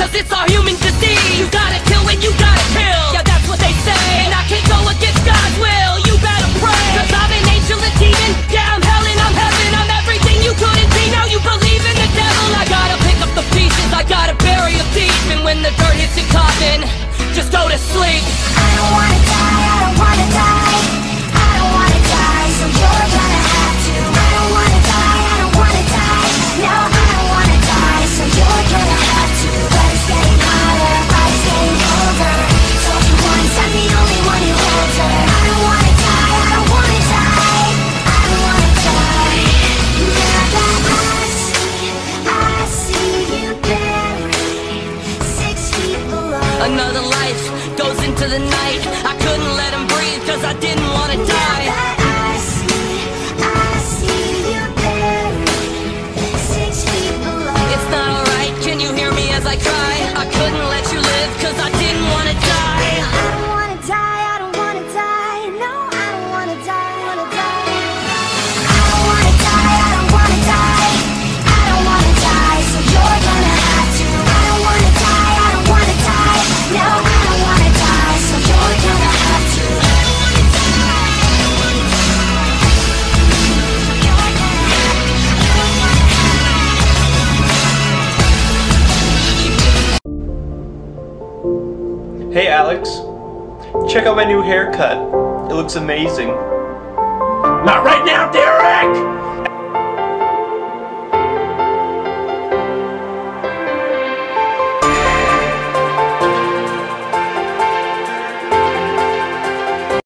cause it's our human disease. You gotta kill when you gotta kill, yeah, that's what they say. And I can't go against God's will, you better pray. Cause I'm an angel, a demon, yeah, I'm hell and I'm heaven. I'm everything you couldn't be, now you believe in the devil. I gotta pick up the pieces, I gotta bury them deep. And when the dirt hits your coffin, just go to sleep. I don't wanna die, I don't wanna die. I don't wanna die, so you're gonna have to. I don't wanna die, I don't wanna die. No, I don't wanna die, so you're gonna have to. But it's getting harder, body's getting older. Told you once, I'm the only one who holds her. I don't wanna die, I don't wanna die. I don't wanna die. Now that I see you buried 6 feet below. Another life goes into the night. I couldn't let him breathe cause I didn't wanna die. Now that I see you buried 6 feet below. It's not alright, can you hear me as I cry? I couldn't let you live cause I didn't wanna die. I don't wanna die, I don't wanna die. No, I don't wanna die, wanna die. I don't wanna die, I don't wanna die. I don't wanna die, so you're gonna have to. I don't wanna die, I don't wanna die. No, I don't wanna die, so you're gonna have to. I don't wanna die, I don't wanna die. You're gonna have to. Hey Alex, check out my new haircut. It looks amazing. Not right now, Derek!